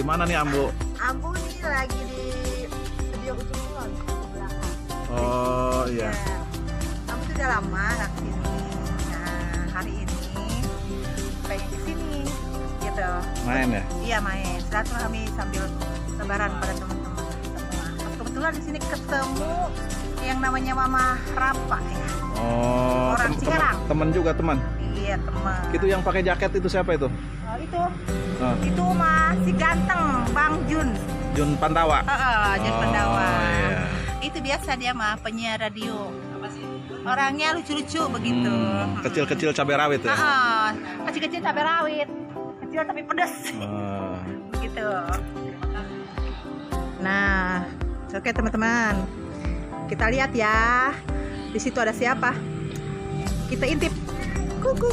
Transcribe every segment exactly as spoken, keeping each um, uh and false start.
Di mana nih Ambu? Ambu ini lagi di studio Ujung Kulon di belakang. Oh iya. Ya. Ambu sudah lama nggak kesini. Nah hari ini pengen kesini gitu. Main ya? Iya main. Silaturahmi sambil lebaran pada teman-teman semua. Kebetulan di sini ketemu yang namanya Mama Rapa ya. Oh, Orang tem Cikarang. temen, temen juga teman. Iya teman. Itu yang pakai jaket itu siapa itu? Oh, itu Oh. itu masih ganteng Bang Jun. Jun Pandawa. Heeh, Jun Oh, Pandawa. iya. Itu biasa dia mah penyiar radio. Orangnya lucu-lucu begitu. Hmm, kecil-kecil cabai rawit ya? Heeh, kecil-kecil cabai rawit. Kecil tapi pedas. Oh. Gitu. Nah, oke teman-teman. Kita lihat ya. Di situ ada siapa? Kita intip. Kuku.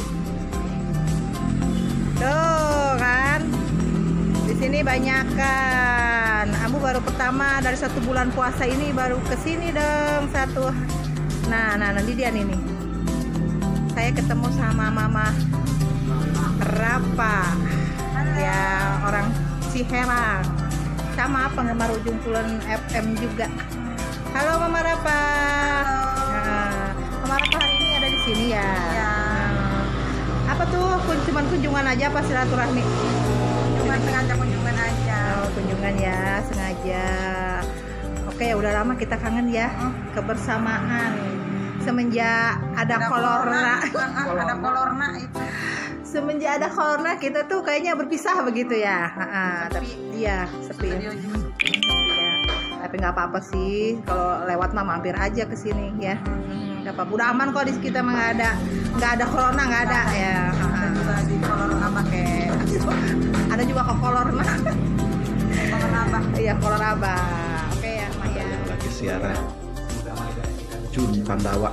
Tuh kan. Di sini banyak kan. Ambu baru pertama dari satu bulan puasa ini baru kesini dong satu. Nah, nah nanti dia nih nih. Saya ketemu sama Mama Rapa. Ya orang Ciherang. Sama penggemar Ujung Kulon F M juga. Halo Mama Rapa. Nah, Mama Rapa hari ini ada di sini ya. Ya. Apa tuh kun- cuman kunjungan aja apa silaturahmi? Cuma sengaja kunjungan aja. Oh, kunjungan ya, sengaja. Oke, udah lama kita kangen ya kebersamaan. Semenjak ada, kolorna. Ada kolorna itu. Semenjak ada corona kita tuh kayaknya berpisah begitu ya. Ha-ha, tapi iya sepi. Studio juga sepi. Ya. Tapi nggak apa-apa sih kalau lewat mah mampir aja ke sini ya. Nggak apa-apa. Udah aman kok di kita mah nggak ada nggak ada corona nggak ada ya. Ada juga di kolor abah. Oke. Ada juga kok kolor mah. Kolor abah. Iya kolor abah. Oke ya Maya. Lagi siaran. Jun Pandawa.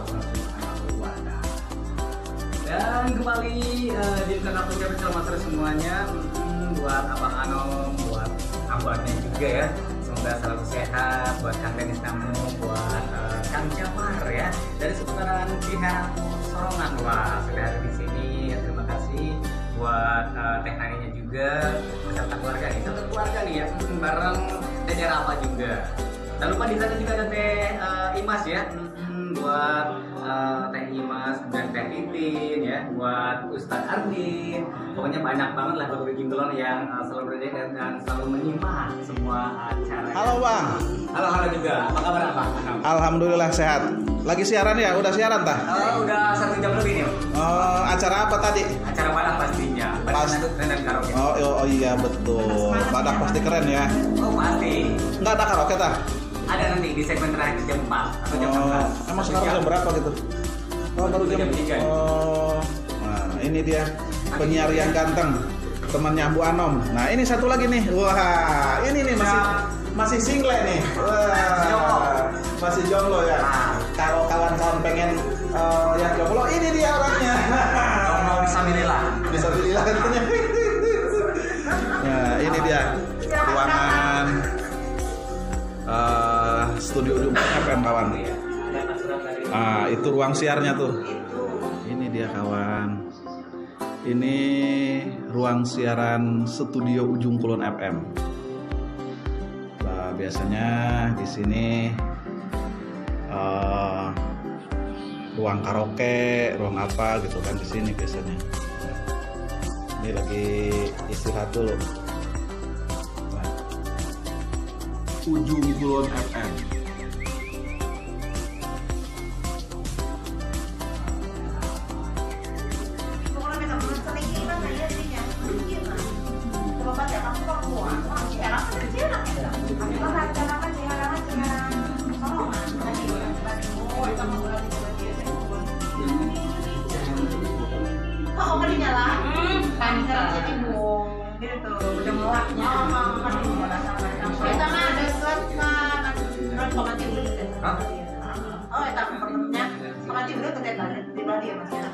Dan kembali uh, di kanal Puja bersama masyarakat semuanya. Hmm, buat Abang Anom, buat abangnya juga ya. Semoga selalu sehat. Buat Kang Denis Namu, buat uh, Kang Jamar ya. Dari seputaran Ciherang Sorongan wah sudah ada di sini. Ya, terima kasih buat uh, Teh Naninya juga beserta keluarga nih. Satu keluarga nih ya, hmm, bareng Dede Rapa juga. Dan lupa di sana juga ada Teh uh, Imas ya. Hmm, buat uh, Teh Imas dan Teh Titin ya, buat Ustadz Ardin, pokoknya banyak banget lah Guru Ujung Kulon yang uh, selalu berada dan, dan selalu menyimak semua acara. Halo Bang. Halo halo juga. Apa kabar Bang? Alhamdulillah sehat. Lagi siaran ya? Udah siaran tah? Oh, udah satu jam lebih nih. Om. Oh, acara apa tadi? Acara Badak pastinya. Pas- Badak dan karaoke. Oh, oh, oh iya betul. Badak pasti keren ya. Oh pasti. Nggak ada karaoke tah? Ada nanti di segmen terakhir jam empat atau jam enam Oh, belas. emang sekarang jam berapa gitu? Oh, baru jam Jam tiga. Oh, nah ini dia penyiar yang ganteng, temannya Bu Anom. Nah ini satu lagi nih, wah ini nih masih masih single nih, wah masih jomblo ya. Kalau kawan-kawan pengen eh, yang jomblo, ini dia orangnya. Mau bisa milihlah. Bisa dilihat tentunya. Nah ini dia ruangan eh, studio Ujung Kulon F M kawan. Ah, itu ruang siarnya tuh. Ini dia kawan. Ini ruang siaran studio Ujung Kulon F M. Nah, biasanya di sini eh, ruang karaoke, ruang apa gitu kan di sini biasanya. Ini lagi istirahat dulu. Nah, Ujung Kulon F M. Oh, kan dinyala? Kan jadi bung. Gitu, udah melak. Kita mah ada slot kan. Kan pengganti dulu. Hah? Oh, eta perutnya. Pengganti dulu tuh kayak di Bali ya Mas.